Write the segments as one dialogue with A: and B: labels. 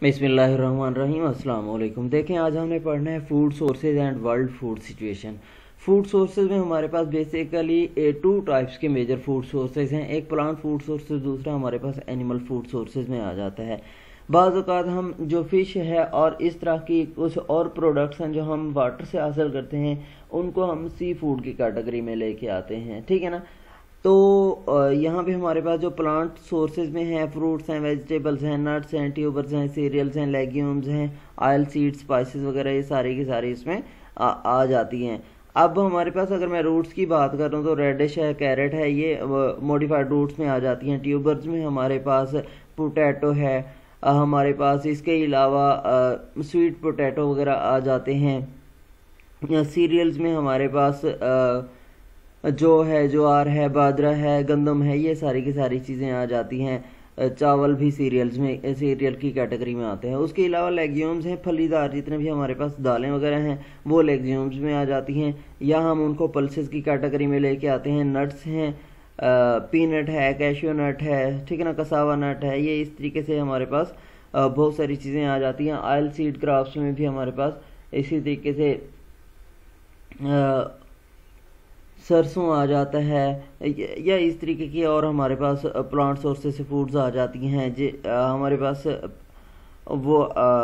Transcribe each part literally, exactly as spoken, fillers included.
A: बिस्मिल्लाहिर्रहमानिर्रहीम अस्सलाम वालेकुम। देखें, आज हमने पढ़ना है food sources and world food situation. Food sources में हमारे पास बेसिकली टू टाइप्स के मेजर फूड सोर्सेज हैं। एक प्लांट फूड सोर्सेज, दूसरा हमारे पास एनिमल फूड सोर्सेज में आ जाता है। बाज़ औक़ात हम जो फ़िश है और इस तरह की कुछ और प्रोडक्ट्स हैं जो हम वाटर से हासिल करते हैं, उनको हम सी फूड की कैटेगरी में लेके आते हैं, ठीक है ना। तो यहाँ पे हमारे पास जो प्लांट सोर्सेज में हैं, फ्रूट्स हैं, वेजिटेबल्स हैं, नट्स हैं, ट्यूबर्स हैं, सीरियल्स हैं, लेग्यूम्स हैं, ऑयल सीड्स, स्पाइसेस वगैरह, ये सारी की सारी इसमें आ, आ जाती हैं। अब हमारे पास अगर मैं रूट्स की बात करूँ तो रेडिश है, कैरेट है, ये मॉडिफाइड रूट्स में आ जाती हैं। ट्यूबर्स में हमारे पास पोटैटो है, आ, हमारे पास इसके अलावा स्वीट पोटैटो वगैरह आ जाते हैं। सीरियल्स में हमारे पास आ, जो है ज्वार है, बाजरा है, गंदम है, ये सारी की सारी चीज़ें आ जाती हैं। चावल भी सीरियल्स में, सीरियल की कैटेगरी में आते हैं। उसके अलावा लेग्यूम्स हैं, फलीदार जितने भी हमारे पास दालें वगैरह हैं वो लेग्यूम्स में आ जाती हैं, या हम उनको पल्सेस की कैटेगरी में लेके आते हैं। नट्स हैं, पीनट है, कैशियो नट है, ठीक है ना, कसावा नट है, ये इस तरीके से हमारे पास आ, बहुत सारी चीज़ें आ जाती हैं। ऑयल सीड क्रॉप्स में भी हमारे पास इसी तरीके से आ, सरसों आ जाता है, या इस तरीके की और हमारे पास प्लांट सोर्सेस से फूड्स आ जाती हैं। जे हमारे पास वो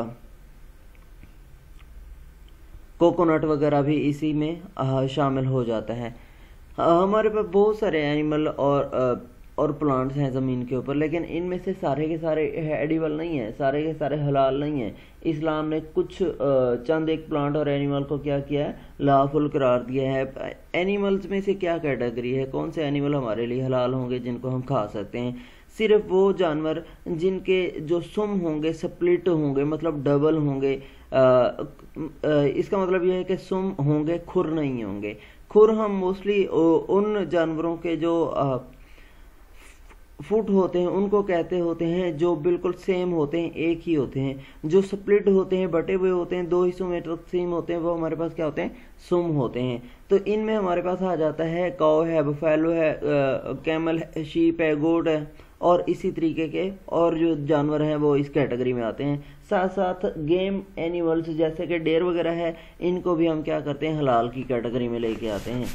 A: कोकोनट वगैरह भी इसी में आ, शामिल हो जाता है। आ, हमारे पास बहुत सारे एनिमल और आ, और प्लांट्स हैं ज़मीन के ऊपर, लेकिन इनमें से सारे के सारे एडिबल नहीं है, सारे के सारे हलाल नहीं है। इस्लाम ने कुछ चंद एक प्लांट और एनिमल को क्या किया है, लाफुल करार दिया है। एनिमल्स में से क्या कैटेगरी है, कौन से एनिमल हमारे लिए हलाल होंगे जिनको हम खा सकते हैं? सिर्फ वो जानवर जिनके जो सुम होंगे, स्प्लिट होंगे, मतलब डबल होंगे। आ, आ, इसका मतलब यह है कि सुम होंगे, खुर नहीं होंगे। खुर हम मोस्टली उन जानवरों के जो आ, फुट होते हैं उनको कहते होते हैं जो बिल्कुल सेम होते हैं, एक ही होते हैं। जो स्प्लिट होते हैं, बटे हुए होते हैं, दो हिस्सों में तकसीम होते हैं, वो हमारे पास क्या होते हैं, सुम होते हैं। तो इनमें हमारे पास आ जाता है काऊ है, बफेलो है, कैमल है, शीप है, गोट है, और इसी तरीके के और जो जानवर हैं वो इस कैटेगरी में आते हैं। साथ साथ गेम एनिमल्स जैसे कि डेयर वगैरह है, इनको भी हम क्या करते हैं, हलाल की कैटेगरी में लेके आते हैं।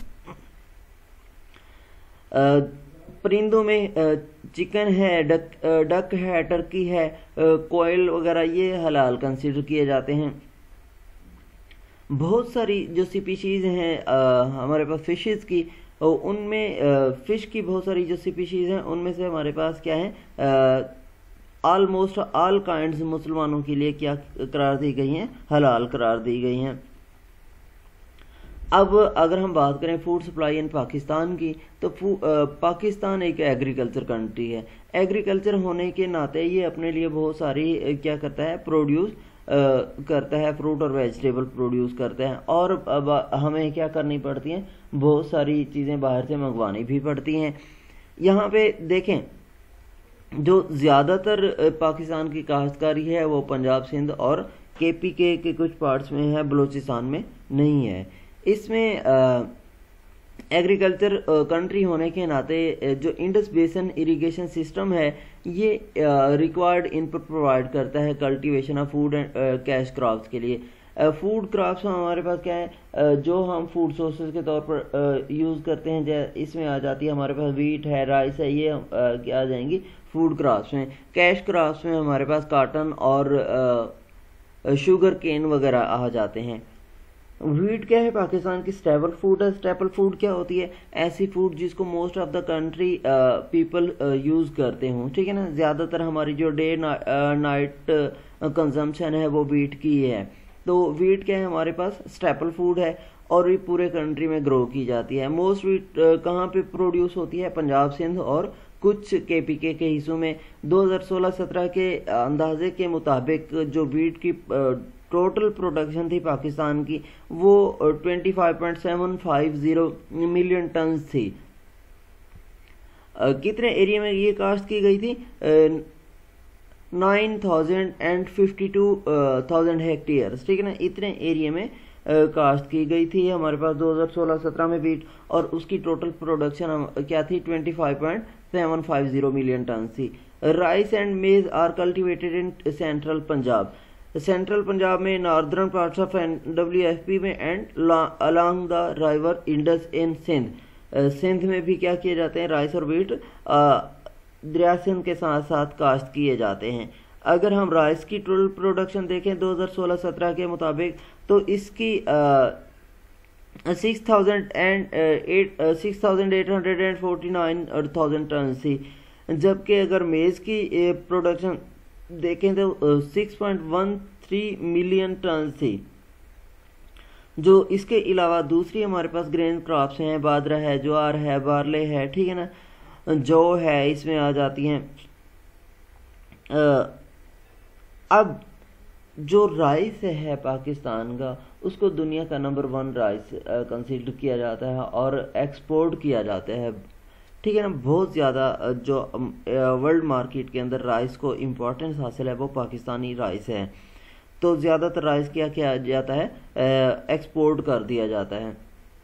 A: परिंदों में चिकन है, डक डक है, टर्की है, कोयल वगैरह, ये हलाल कंसीडर किए जाते हैं। बहुत सारी जो स्पीशीज़ हैं हमारे पास फिशेस की, उनमें फ़िश की बहुत सारी जो स्पीशीज़ हैं उनमें से हमारे पास क्या है, ऑलमोस्ट ऑल काइंड्स मुसलमानों के लिए क्या करार दी गई हैं, हलाल करार दी गई हैं। अब अगर हम बात करें फूड सप्लाई इन पाकिस्तान की, तो आ, पाकिस्तान एक एग्रीकल्चर कंट्री है। एग्रीकल्चर होने के नाते ये अपने लिए बहुत सारी क्या करता है, प्रोड्यूस करता है, फ्रूट और वेजिटेबल प्रोड्यूस करता है। और अब हमें क्या करनी पड़ती हैं, बहुत सारी चीज़ें बाहर से मंगवानी भी पड़ती हैं। यहाँ पे देखें, जो ज़्यादातर पाकिस्तान की काश्तकारी है वो पंजाब, सिंध और के पी के के कुछ पार्ट्स में है, बलूचिस्तान में नहीं है। इसमें एग्रीकल्चर कंट्री होने के नाते जो इंडस बेसन इरिगेशन सिस्टम है, ये रिक्वायर्ड इनपुट प्रोवाइड करता है cultivation of food and cash crops के लिए। फूड क्रॉप्स हमारे पास क्या है, uh, जो हम फूड सोर्सेज के तौर पर यूज़ uh, करते हैं, इसमें आ जाती है हमारे पास वीट है, राइस है, ये uh, क्या आ जाएंगी फूड क्रॉप्स में। कैश क्रॉप्स में हमारे पास काटन और uh, शुगर केन वगैरह आ जाते हैं। वीट क्या है, पाकिस्तान की स्टेपल फूड है। स्टेपल फूड क्या होती है, ऐसी फूड जिसको most of the country people use करते हों, ठीक है ना। ज़्यादातर हमारी जो डे नाइट कंजम्पशन है वो वीट की है। तो वीट क्या है, हमारे पास स्टेपल फूड है और ये पूरे कंट्री में ग्रो की जाती है। मोस्ट वीट uh, कहाँ पे प्रोड्यूस होती है, पंजाब, सिंध और कुछ के पी के के हिस्सों में। दो हज़ार सोलह सत्रह के अंदाजे के मुताबिक जो वीट की uh, टोटल प्रोडक्शन थी पाकिस्तान की, वो पच्चीस पॉइंट सात पाँच शून्य मिलियन टन थी। uh, कितने एरिया में ये काश्त की गई थी, nine thousand and fifty two thousand hectares, ठीक है ना। इतने एरिया में uh, काश्त की गई थी हमारे पास दो हज़ार सोलह सत्रह में वीट, और उसकी टोटल प्रोडक्शन क्या थी, पच्चीस पॉइंट सात पाँच शून्य मिलियन टन थी। Rice and maize are cultivated in central Punjab, central Punjab में, northern parts of W F P में, and along the river Indus in Sindh, Sindh में भी क्या किए जाते हैं, राइस और वीट दरिया सिंध के साथ साथ काश्त किए जाते हैं। अगर हम राइस की टोटल प्रोडक्शन देखें दो हज़ार सोलह सत्रह के मुताबिक तो इसकी six thousand and eight six thousand eight hundred and forty nine thousand ton थी, जबकि अगर मेज़ की प्रोडक्शन देखें तो six point one three million ton थी। जो इसके अलावा दूसरी हमारे पास ग्रेन क्रॉप्स हैं, बाजरा है, ज्वार है, बार्ले है, ठीक है ना, जौ है, इसमें आ जाती हैं। अब जो राइस है पाकिस्तान का, उसको दुनिया का नंबर वन राइस कंसीडर किया जाता है और एक्सपोर्ट किया जाता है, ठीक है ना। बहुत ज़्यादा जो वर्ल्ड मार्केट के अंदर राइस को इम्पोर्टेंस हासिल है वो पाकिस्तानी राइस है। तो ज़्यादातर राइस क्या किया जाता है, एक्सपोर्ट कर दिया जाता है।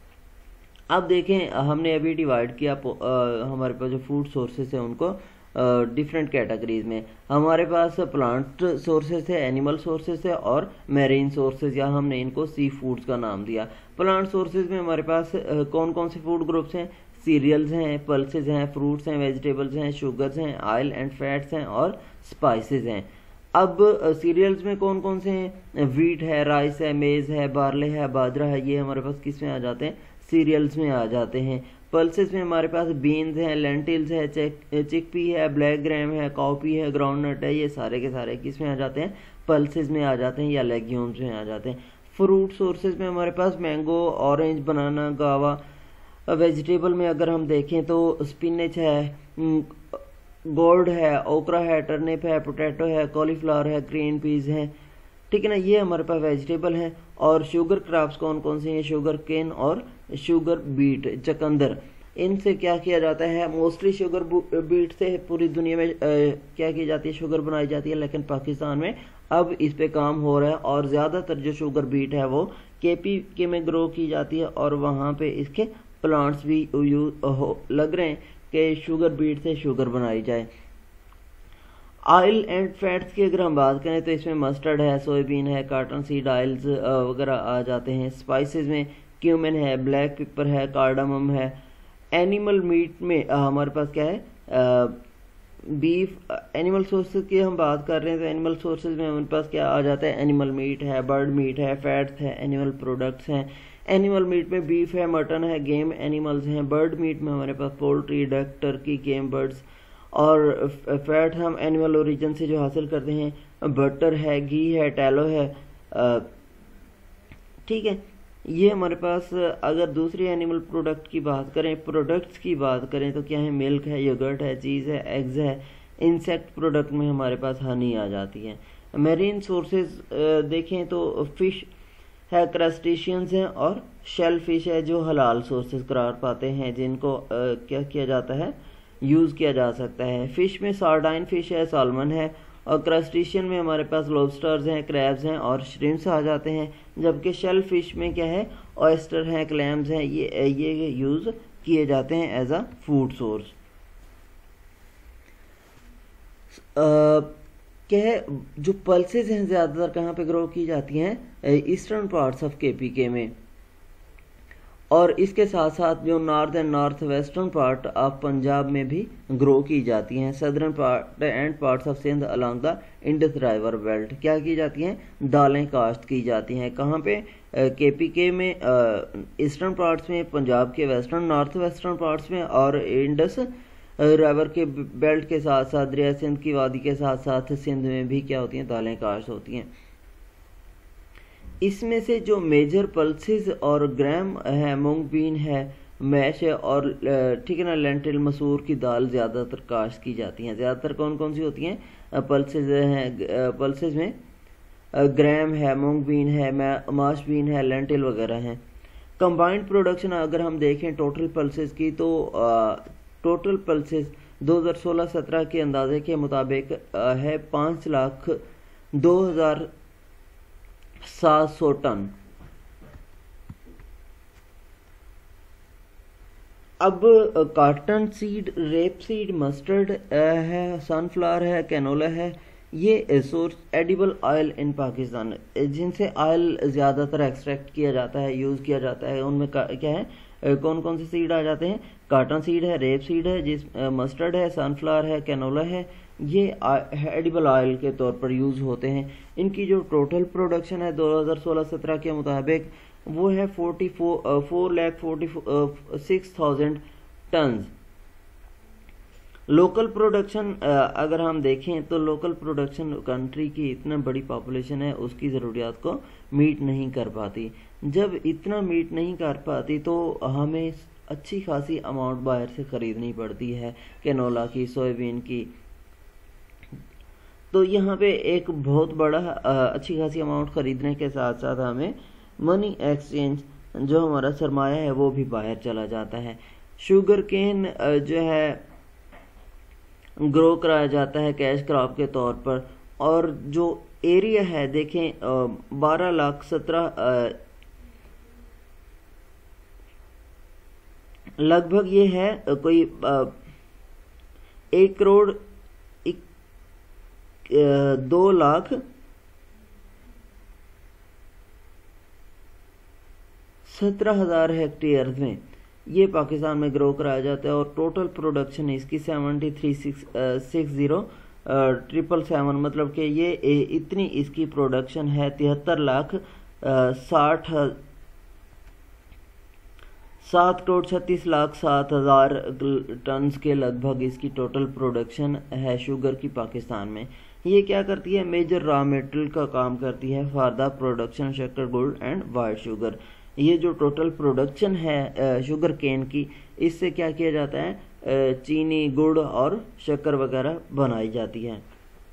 A: अब देखें, हमने अभी डिवाइड किया हमारे पास जो फूड सोर्सेस है उनको डिफरेंट कैटेगरीज में। हमारे पास प्लांट सोर्सेस है, एनिमल सोर्सेस है और मैरीन सोर्सेज, या हमने इनको सी फूड्स का नाम दिया। प्लांट सोर्सेज में हमारे पास uh, कौन कौन से फूड ग्रुप्स हैं, सीरियल्स हैं, पल्सेज हैं, फ्रूट्स हैं, वेजिटेबल्स हैं, शुगर्स हैं, ऑयल एंड फैट्स हैं और स्पाइसेस हैं। अब सीरियल्स uh, में कौन कौन से हैं, वीट है, राइस है, मेज है, बार्ले है, बाजरा है, ये हमारे पास किस में आ जाते हैं, सीरियल्स में आ जाते हैं। पल्सेस में हमारे पास बीन्स हैं, लेंटिल्स है, चिकपी है, ब्लैक ग्राम है, कॉपी है, ग्राउंडनट है, ये सारे के सारे किस में आ जाते हैं, पल्सेस में आ जाते हैं या लेग्यूम्स में आ जाते हैं। फ्रूट सोर्सेज में हमारे पास मैंगो, ऑरेंज, बनाना, गावा। वेजिटेबल में अगर हम देखें तो स्पिनच है, गोल्ड है, ओकरा है, टर्निप है, पोटैटो है, कॉलीफ्लावर है, ग्रीन पीज है, ठीक है ना, ये हमारे पास वेजिटेबल हैं। और शुगर क्रॉप्स कौन कौन से हैं, शुगर केन और शुगर बीट, चकंदर। इनसे क्या किया जाता है, मोस्टली शुगर बीट से पूरी दुनिया में आ, क्या की जाती है, शुगर बनाई जाती है, लेकिन पाकिस्तान में अब इस पे काम हो रहा है और ज़्यादातर जो शुगर बीट है वो के पी के में ग्रो की जाती है और वहाँ पे इसके प्लांट्स भी लग रहे हैं कि शुगर बीट से शुगर बनाई जाए। ऑयल एंड फैट्स की अगर हम बात करें तो इसमें मस्टर्ड है, सोयाबीन है, कॉटन सीड ऑयल्स वगैरह आ जाते हैं। स्पाइसेस में क्यूमिन है, ब्लैक पेपर है, कार्डामम है। एनिमल मीट में हमारे पास क्या है, बीफ। एनिमल सोर्सेज की हम बात कर रहे हैं तो एनिमल सोर्सेज में हमारे पास क्या आ जाता है, एनिमल मीट है, बर्ड मीट है, फैट्स है, एनिमल प्रोडक्ट्स हैं। एनिमल मीट में बीफ है, मटन है, गेम एनिमल्स हैं। बर्ड मीट में हमारे पास poultry, duck, turkey, game birds. और फैट हम एनिमल ओरिजिन से जो हासिल करते हैं, बटर है, घी है, टैलो है, ठीक है। ये हमारे पास अगर दूसरी एनिमल प्रोडक्ट की बात करें, प्रोडक्ट्स की बात करें तो क्या है, मिल्क है, योगर्ट है, चीज़ है, एग्स है। इंसेक्ट प्रोडक्ट में हमारे पास हनी आ जाती है। मेरीन सोर्सेज देखें तो फिश है, क्रस्टेशियंस हैं और शेल फिश है जो हलाल सोर्सेज करार पाते हैं, जिनको आ, क्या किया जाता है, यूज़ किया जा सकता है। फ़िश में सार्डाइन फ़िश है, सालमन है। और क्रस्टेशियन में हमारे पास लॉबस्टर्स हैं, क्रैब्स हैं और श्रिम्प्स आ जाते हैं। जबकि शेल फिश में क्या है, ऑयस्टर हैं, क्लैम्स हैं, ये ये यूज़ किए जाते हैं एज अ फूड सोर्स। क्या है, जो पल्सेस हैं ज़्यादातर कहाँ पे ग्रो की जाती हैं, eastern parts of K P K में। और इसके साथ साथ जो north and north western part of Punjab में भी ग्रो की जाती हैं। Southern part and parts of Sindh along the Indus river belt क्या की जाती हैं, दालें काश्त की जाती हैं। कहाँ पे, के पी के में, ईस्टर्न पार्ट्स में, पंजाब के वेस्टर्न नॉर्थ वेस्टर्न पार्ट्स में, और इंडस रिवर के बेल्ट के साथ साथ दरिया सिंध की वादी के साथ साथ सिंध में भी क्या होती हैं, दालें काश्त होती हैं। इसमें से जो मेजर पल्सेस और ग्राम है, मूंग बीन है, मैश है और ठीक है ना, लेंटिल मसूर की दाल ज़्यादातर काश्त की जाती हैं। ज़्यादातर कौन कौन सी होती हैं, पल्सेस हैं। पल्सेस में ग्राम है, मूंग बीन है, माश बीन है, लेंटिल वगैरह हैं। कंबाइंड प्रोडक्शन अगर हम देखें टोटल पल्सेस की तो टोटल पल्सेस दो हज़ार सोलह सत्रह के अंदाजे के मुताबिक है पाँच लाख दो हज़ार सात सौ टन। अब cotton seed, rape seed, mustard है, सनफ्लावर है, कैनोला है, ये source edible oil in Pakistan, जिनसे ऑयल ज़्यादातर एक्सट्रैक्ट किया जाता है, यूज़ किया जाता है। उनमें क्या है, कौन कौन से सीड आ जाते हैं? कॉटन सीड है, रेप सीड है, जिस मस्टर्ड है, सनफ्लावर है, कैनोला है, ये एडिबल ऑयल के तौर पर यूज़ होते हैं। इनकी जो टोटल प्रोडक्शन है दो हज़ार सोलह सत्रह के मुताबिक वो है forty four four lakh forty six thousand tons. Local production अगर हम देखें तो लोकल प्रोडक्शन कंट्री की इतना बड़ी पॉपुलेशन है, उसकी ज़रूरियात को मीट नहीं कर पाती। जब इतना मीट नहीं कर पाती तो हमें अच्छी खासी अमाउंट बाहर से ख़रीदनी पड़ती है, कैनोला की, सोयाबीन की। तो यहाँ पे एक बहुत बड़ा अच्छी खासी अमाउंट ख़रीदने के साथ साथ हमें मनी एक्सचेंज, जो हमारा सरमाया है, वो भी बाहर चला जाता है। शुगर केन जो है ग्रो कराया जाता है कैश क्रॉप के तौर पर, और जो एरिया है देखें बारह लाख सत्रह लगभग ये है कोई एक करोड़ एक, दो लाख सत्रह हजार हेक्टेयर में ये पाकिस्तान में ग्रो कराया जाता है। और टोटल प्रोडक्शन इसकी seventy three six six zero triple seven, मतलब कि ये इतनी इसकी प्रोडक्शन है, तिहत्तर लाख साठ सात करोड़ छत्तीस लाख सात हज़ार टन्स के लगभग इसकी टोटल प्रोडक्शन है शुगर की पाकिस्तान में। ये क्या करती है? मेजर रॉ मटेरियल का काम करती है फॉर द प्रोडक्शन शक्कर, गुड़ एंड वाइट शुगर। ये जो टोटल प्रोडक्शन है शुगर केन की, इससे क्या किया जाता है? चीनी, गुड़ और शक्कर वगैरह बनाई जाती है।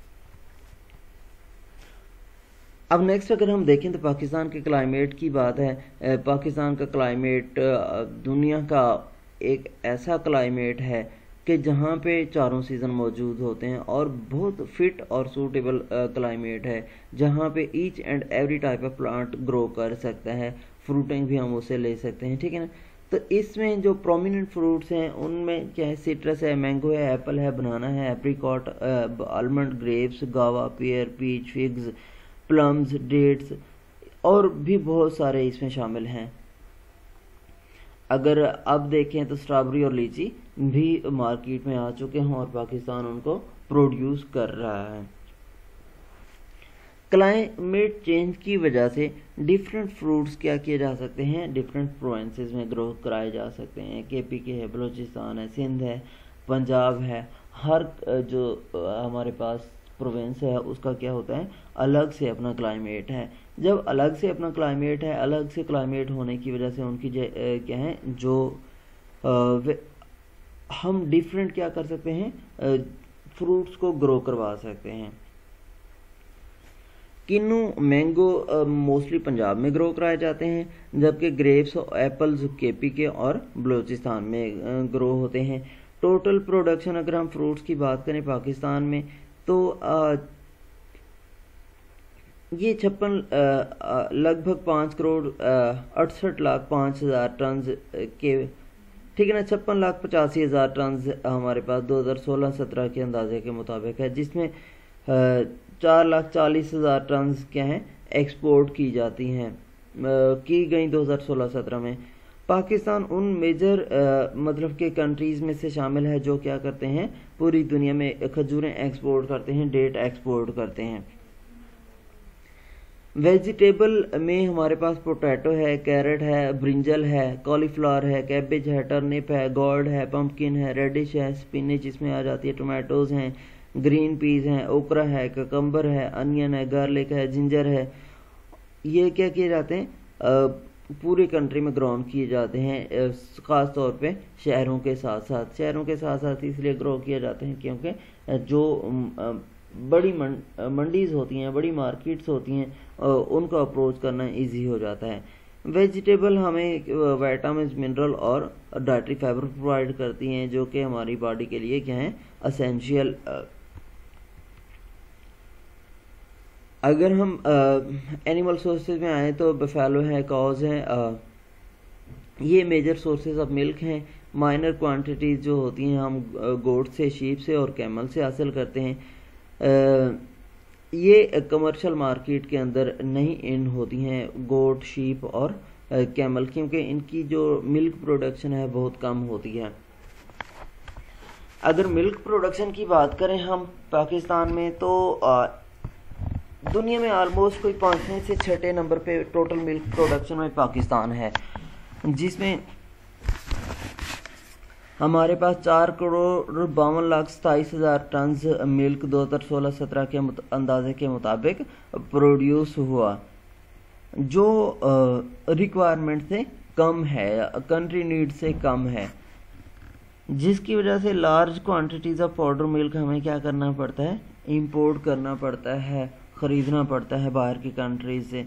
A: अब नेक्स्ट अगर हम देखें तो पाकिस्तान के क्लाइमेट की बात है। पाकिस्तान का क्लाइमेट दुनिया का एक ऐसा क्लाइमेट है कि जहाँ पे चारों सीज़न मौजूद होते हैं और बहुत फिट और सूटेबल क्लाइमेट है, जहाँ पे each and every type of plant grow कर सकता है। फ्रूटिंग भी हम उसे ले सकते हैं, ठीक है ना। तो इसमें जो प्रोमिनेंट फ्रूट्स हैं उनमें क्या है? सिट्रस है, मैंगो है, एप्पल है, बनाना है, apricot, almond, grapes, guava, pear, peach, figs, plums, dates और भी बहुत सारे इसमें शामिल हैं। अगर अब देखें तो स्ट्रॉबेरी और लीची भी मार्केट में आ चुके हैं और पाकिस्तान उनको प्रोड्यूस कर रहा है। क्लाइमेट चेंज की वजह से डिफरेंट फ्रूट्स क्या किए जा सकते हैं? डिफरेंट प्रोविंसेस में ग्रो कराए जा सकते हैं। के पी के है, बलूचिस्तान है, सिंध है, पंजाब है। हर जो हमारे पास प्रोविंस है उसका क्या होता है? अलग से अपना क्लाइमेट है। जब अलग से अपना क्लाइमेट है, अलग से क्लाइमेट होने की वजह से उनकी क्या है, जो आ, हम डिफरेंट क्या कर सकते हैं? फ्रूट्स को ग्रो करवा सकते हैं। किन्नू, मैंगो मोस्टली पंजाब में ग्रो कराए जाते हैं, जबकि ग्रेप्स, एप्पल्स केपी के और बलूचिस्तान में ग्रो होते हैं। टोटल प्रोडक्शन अगर हम फ्रूट्स की बात करें पाकिस्तान में तो आ, ये छप्पन लगभग पाँच करोड़ अड़सठ लाख पाँच हज़ार टन के, ठीक है ना, छप्पन लाख पचासी हज़ार टन हमारे पास दो हज़ार सोलह सत्रह के अंदाजे के मुताबिक है, जिसमें चार लाख चालीस हज़ार टन क्या हैं एक्सपोर्ट की जाती हैं की गई दो हज़ार सोलह सत्रह में। पाकिस्तान उन मेजर मतलब के कंट्रीज़ में से शामिल है जो क्या करते हैं? पूरी दुनिया में खजूरें एक्सपोर्ट करते हैं, डेट एक्सपोर्ट करते हैं। वेजिटेबल में हमारे पास पोटैटो है, कैरेट है, ब्रिंजल है, कॉलीफ्लावर है, कैबेज है, टर्निप है, गॉर्ड है, पंपकिन है, रेडिश है, स्पिनच इसमें आ जाती है, टोमेटोज़ हैं, ग्रीन पीज हैं, ओकरा है, ककम्बर है, अनियन है, गार्लिक है, जिंजर है। ये क्या किए जाते हैं? पूरी कंट्री में ग्रो किए जाते हैं, ख़ास तौर पे शहरों के साथ साथ शहरों के साथ साथ इसलिए ग्रो किए जाते हैं क्योंकि जो बड़ी मंडीज़ होती हैं, बड़ी मार्केट्स होती हैं, उनको अप्रोच करना इजी हो जाता है। वेजिटेबल हमें विटामिन, मिनरल और डाइटरी फाइबर प्रोवाइड करती हैं जो कि हमारी बॉडी के लिए क्या है? असेंशियल। अगर हम एनिमल सोर्सेज में आए तो बफेलो है, कॉज हैं, ये मेजर सोर्सेज ऑफ मिल्क हैं। माइनर क्वांटिटीज़ जो होती हैं हम गोट से, शीप से और कैमल से हासिल करते हैं। आ, ये कमर्शियल मार्केट के अंदर नहीं इन होती हैं गोट, शीप और कैमल, क्योंकि इनकी जो मिल्क प्रोडक्शन है बहुत कम होती है। अगर मिल्क प्रोडक्शन की बात करें हम पाकिस्तान में, तो आ, दुनिया में ऑलमोस्ट कोई पाँचवें से छठे नंबर पे टोटल मिल्क प्रोडक्शन में पाकिस्तान है, जिसमें हमारे पास चार करोड़ बावन लाख सताईस हज़ार टन मिल्क दो हज़ार सोलह सत्रह के अंदाजे के मुताबिक प्रोड्यूस हुआ, जो रिक्वायरमेंट से कम है, कंट्री नीड से कम है, जिसकी वजह से large quantities of powder milk हमें क्या करना पड़ता है, इंपोर्ट करना पड़ता है, ख़रीदना पड़ता है बाहर की कंट्रीज से।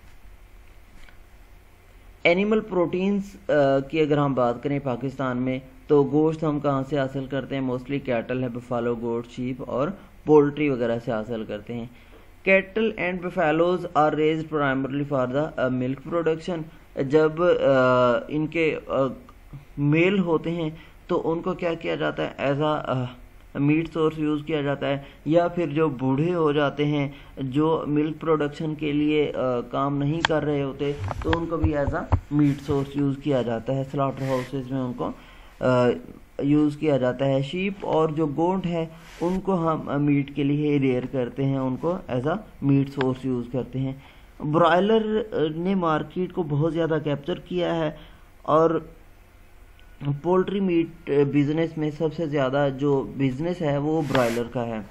A: एनिमल प्रोटीन्स की अगर हम बात करें पाकिस्तान में, तो गोश्त हम कहाँ से हासिल करते हैं, मोस्टली कैटल है, बफालो, गोट, शीप और पोल्ट्री वगैरह से हासिल करते हैं। Cattle and buffaloes are raised primarily for the milk production. जब uh, इनके मेल uh, होते हैं तो उनको क्या किया जाता है, as a meat source use किया जाता है, या फिर जो बूढ़े हो जाते हैं जो मिल्क प्रोडक्शन के लिए आ, काम नहीं कर रहे होते, तो उनको भी as a meat source use किया जाता है, स्लॉटर हाउसेज में उनको यूज़ किया जाता है। शीप और जो गोट है उनको हम मीट के लिए रेयर करते हैं, उनको as a meat source use करते हैं। ब्रॉयलर ने मार्केट को बहुत ज़्यादा कैप्चर किया है, और पोल्ट्री मीट बिजनेस में सबसे ज़्यादा जो बिजनेस है वो ब्रॉयलर का है।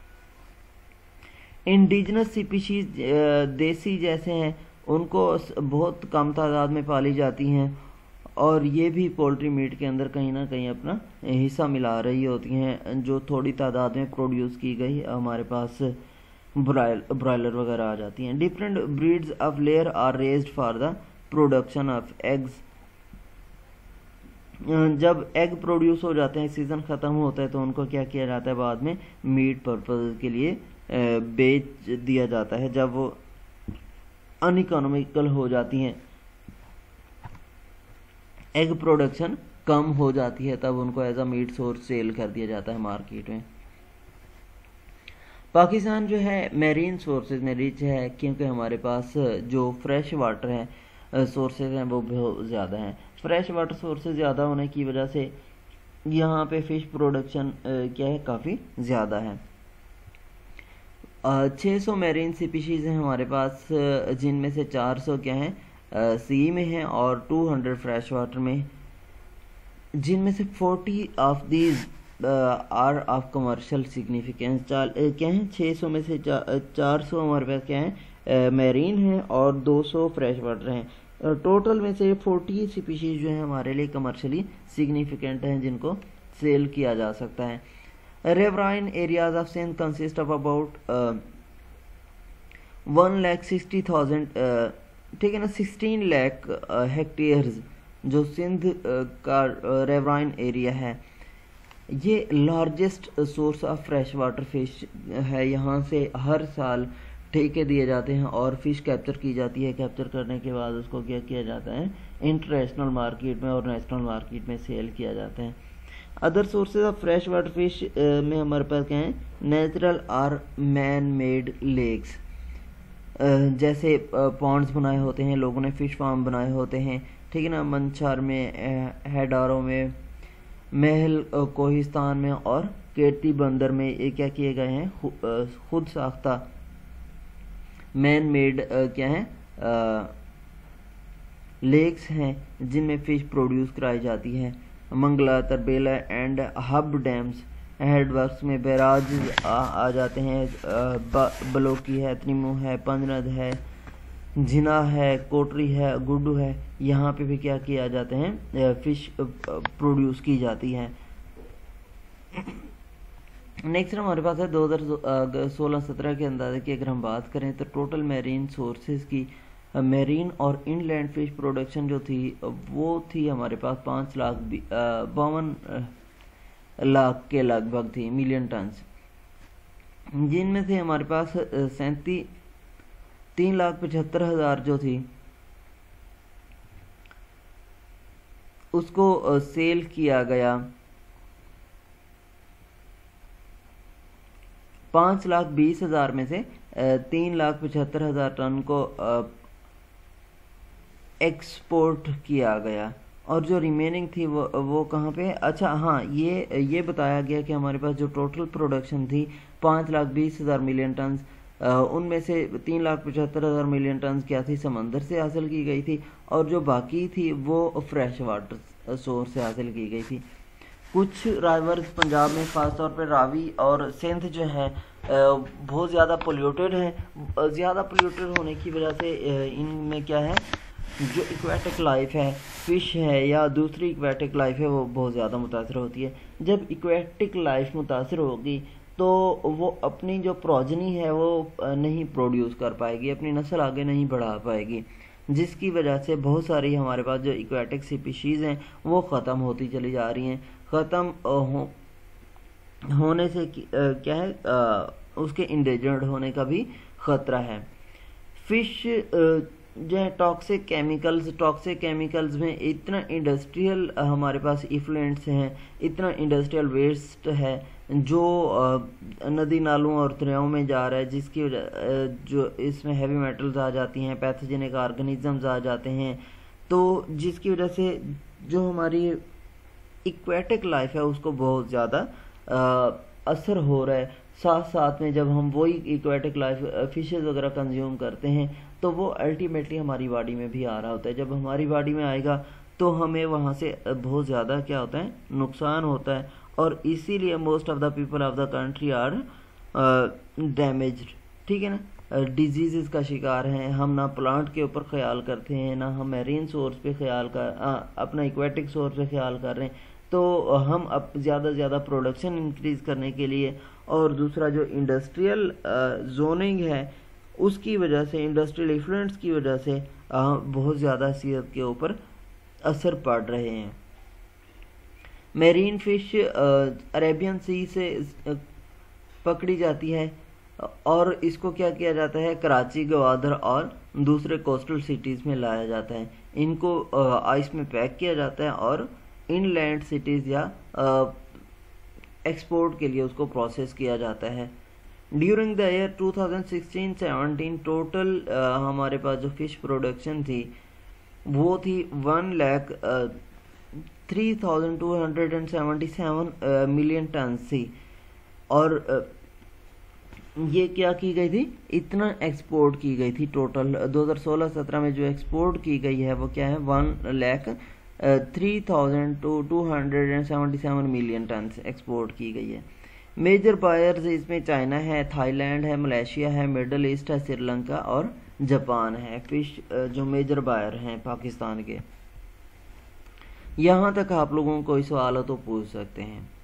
A: इंडिजिनस स्पीशीज देसी जैसे हैं उनको बहुत कम तादाद में पाली जाती हैं, और ये भी पोल्ट्री मीट के अंदर कहीं ना कहीं अपना हिस्सा मिला रही होती हैं, जो थोड़ी तादाद में प्रोड्यूस की गई हमारे पास ब्रॉयलर वगैरह आ जाती हैं। Different breeds of layer are raised for the production of eggs. जब एग प्रोड्यूस हो जाते हैं, सीज़न ख़त्म होता है, तो उनको क्या किया जाता है, बाद में मीट पर्पज़ के लिए बेच दिया जाता है। जब वो अनइकोनॉमिकल हो जाती हैं, एग प्रोडक्शन कम हो जाती है, तब उनको as a meat source sell कर दिया जाता है मार्केट में। पाकिस्तान जो है मेरीन सोर्सेज में रिच है, क्योंकि हमारे पास जो फ्रेश वाटर है सोर्सेज हैं वो बहुत ज़्यादा हैं। फ्रेश वाटर सोर्सेज ज़्यादा होने की वजह से यहाँ पे फ़िश प्रोडक्शन क्या है, काफ़ी ज़्यादा है। छः सौ मेरीन स्पीशीज़ हैं हमारे पास, जिनमें से चार सौ क्या हैं सी में हैं और टू हंड्रेड फ्रेश वाटर में, जिनमें से forty of these are of commercial significance. चार क्या हैं, छः सौ में से चार सौ हमारे पास क्या है मेरीन हैं और दो सौ फ्रेश वाटर हैं। टोटल में से फोर्टी स्पीशीज जो हैं हमारे लिए कमर्शियली सिग्निफिकेंट हैं, जिनको सेल किया जा सकता है। Riverine areas of Sindh consist of about one lakh sixty thousand, ठीक है ना, सिक्सटीन लैख हेक्टेयर्स जो सिंध uh, का रिवराइन एरिया है, ये largest source of fresh water fish है। यहाँ से हर साल ठेके दिए जाते हैं और फिश कैप्चर की जाती है। कैप्चर करने के बाद उसको क्या किया जाता है, इंटरनेशनल मार्केट में और नेशनल मार्केट में सेल किया जाता है। Other sources of fresh water fish में हमारे पास क्या है, नेचुरल और मैन मेड लेक्स, जैसे पॉन्ड्स बनाए होते हैं, लोगों ने फिश फार्म बनाए होते हैं, ठीक है ना, मंछार में, हैडारो में, महल कोहिस्तान में और केटी बंदर में ये क्या किए गए हैं, खुद साख्ता मैन मेड क्या है लेक्स हैं, जिनमें फिश प्रोड्यूस कराई जाती है। Mangla, Tarbela and Hub dams headworks में बैराज आ, आ जाते हैं। बलोकी है, त्रिमू है, पंजनद है, झिना है, कोटरी है, गुड्डू है, यहाँ पे भी क्या किया जाते हैं, फिश प्रोड्यूस की जाती है। नेक्स्ट हमारे पास है दो हज़ार सोलह सत्रह के अंदाजे की अगर हम बात करें तो टोटल मैरीन सोर्सेज की मैरीन और इनलैंड फिश प्रोडक्शन जो थी वो थी हमारे पास पाँच लाख बावन लाख के लगभग थी मिलियन टन्स, जिनमें से हमारे पास सैंतीस तीन लाख पचहत्तर हज़ार जो थी उसको सेल किया गया पाँच लाख बीस हजार में से तीन लाख पचहत्तर हजार टन को एक्सपोर्ट किया गया, और जो रिमेनिंग थी वो वो कहाँ पे? अच्छा हाँ, ये ये बताया गया कि हमारे पास जो टोटल प्रोडक्शन थी पाँच लाख बीस हजार मिलियन टन, उनमें से तीन लाख पचहत्तर हजार मिलियन टन क्या थी? समंदर से हासिल की गई थी, और जो बाकी थी वो फ्रेश वाटर सोर्स से हासिल की गई थी। कुछ राइवर्स पंजाब में ख़ासतौर पर रावी और सिंध जो है बहुत ज़्यादा पोल्यूटेड है। ज़्यादा पोल्यूटेड होने की वजह से इनमें क्या है, जो इक्वेटिक लाइफ है, फ़िश है या दूसरी इक्वेटिक लाइफ है, वो बहुत ज़्यादा मुतासर होती है। जब इक्वेटिक लाइफ मुतासर होगी तो वो अपनी जो प्रोजनी है वो नहीं प्रोड्यूस कर पाएगी, अपनी नस्ल आगे नहीं बढ़ा पाएगी, जिसकी वजह से बहुत सारी हमारे पास जो इक्वेटिक स्पीशीज़ हैं वो ख़त्म होती चली जा रही हैं। ख़त्म हो, होने से क्या है, आ, उसके इंडेंजर्ड होने का भी ख़तरा है। फ़िश जो है टॉक्सिक केमिकल्स टॉक्सिक केमिकल्स में इतना इंडस्ट्रियल हमारे पास इफ्लुएंट्स हैं, इतना इंडस्ट्रियल वेस्ट है जो नदी नालों और दरियाओं में जा रहा है, जिसकी वजह जो इसमें हैवी मेटल्स आ जाती हैं, पैथोजेनिक ऑर्गेनिजम्स आ जाते हैं, तो जिसकी वजह से जो हमारी इक्वेटिक लाइफ है उसको बहुत ज़्यादा असर हो रहा है। साथ साथ में जब हम वही इक्वेटिक लाइफ फिशेज़ वगैरह कंज्यूम करते हैं तो वो अल्टीमेटली हमारी बॉडी में भी आ रहा होता है। जब हमारी बॉडी में आएगा तो हमें वहाँ से बहुत ज़्यादा क्या होता है, नुकसान होता है, और इसीलिए most of the people of the country are damaged, ठीक है ना, डिजीज़ का शिकार हैं। हम ना प्लांट के ऊपर ख्याल करते हैं, ना हम मैरीन सोर्स पे ख्याल कर आ, अपना इक्वेटिक सोर्स पे ख्याल कर रहे हैं। तो हम अब ज़्यादा से ज़्यादा प्रोडक्शन इंक्रीज़ करने के लिए, और दूसरा जो इंडस्ट्रियल जोनिंग है उसकी वजह से, इंडस्ट्रियल इन्फ्लुएंस की वजह से आ, बहुत ज़्यादा सेहत के ऊपर असर पड़ रहे हैं। मेरीन फिश अरेबियन सी से पकड़ी जाती है और इसको क्या किया जाता है, कराची, गवादर और दूसरे कोस्टल सिटीज़ में लाया जाता है। इनको आइस में पैक किया जाता है और इनलैंड सिटीज़ या एक्सपोर्ट के लिए उसको प्रोसेस किया जाता है। During the year two thousand sixteen seventeen total हमारे पास जो फिश प्रोडक्शन थी वो थी one lakh three thousand two hundred and seventy seven million ton थी, और uh, ये क्या की गई थी, इतना एक्सपोर्ट की गई थी। टोटल दो हज़ार सोलह सत्रह में जो एक्सपोर्ट की गई है वो क्या है, one lakh three thousand two two hundred and seventy seven million ton export की गई है। मेजर बायर्स इसमें चाइना है, थाईलैंड है, मलेशिया है, मिडल ईस्ट है, श्रीलंका और जापान है। फिश जो मेजर बायर हैं पाकिस्तान के। यहाँ तक आप लोगों को कोई सवाल हो तो पूछ सकते हैं।